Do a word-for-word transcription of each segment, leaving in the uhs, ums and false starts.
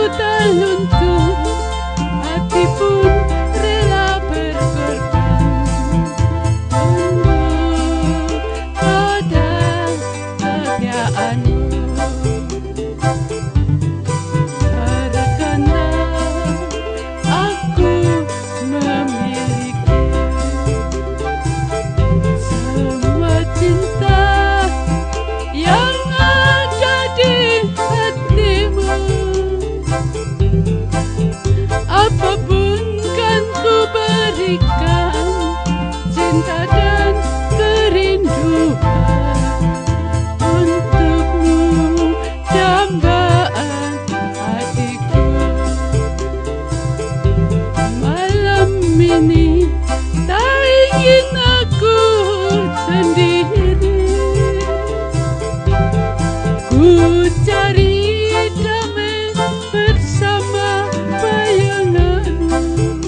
tak luntur, hati pun rela berkorban untuk kebahagiaanmu. Cinta dan kerinduan untukmu, dambaan hatiku. Malam ini tak ingin aku sendiri, ku cari damai bersama bayanganmu.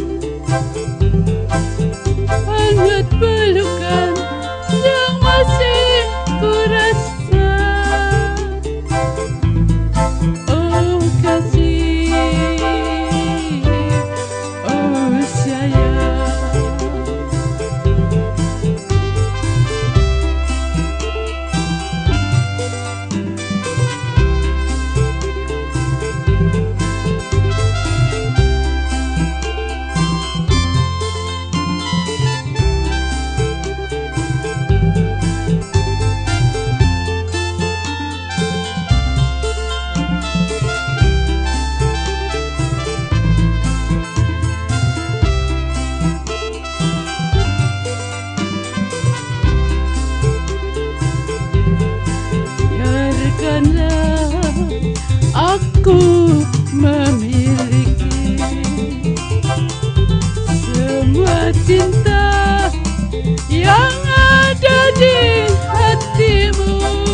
Hangat pelukan yang masih ku rasa, oh kasih, oh sayang. Aku memiliki semua cinta yang ada di hatimu.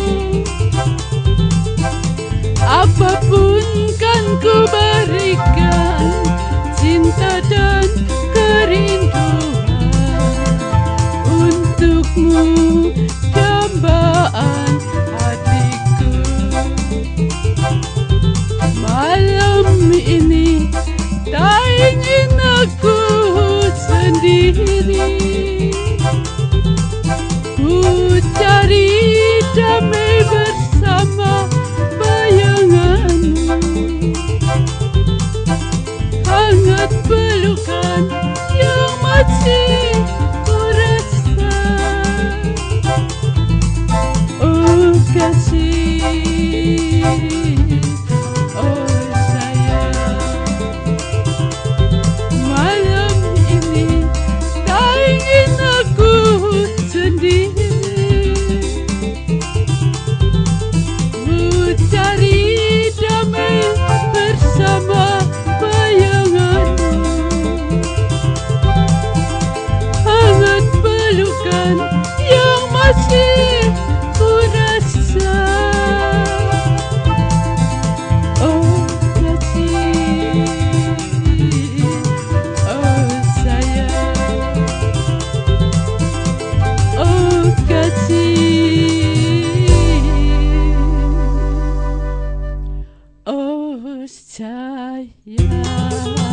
Apapun kan ku berikan, cinta dan kerinduan untukmu, dambaan hatiku. Malam ini tak ingin aku sendiri, ku cari damai bersama bayanganmu. Hangat pelukan yang masih ku rasa, oh kasih, oh sayang. Malam ini tak ingin aku sendiri, ku cari damai bersama bayanganmu. Hangat pelukan yang masih ku rasa, oh kasih, oh sayang, oh kasih, oh sayang.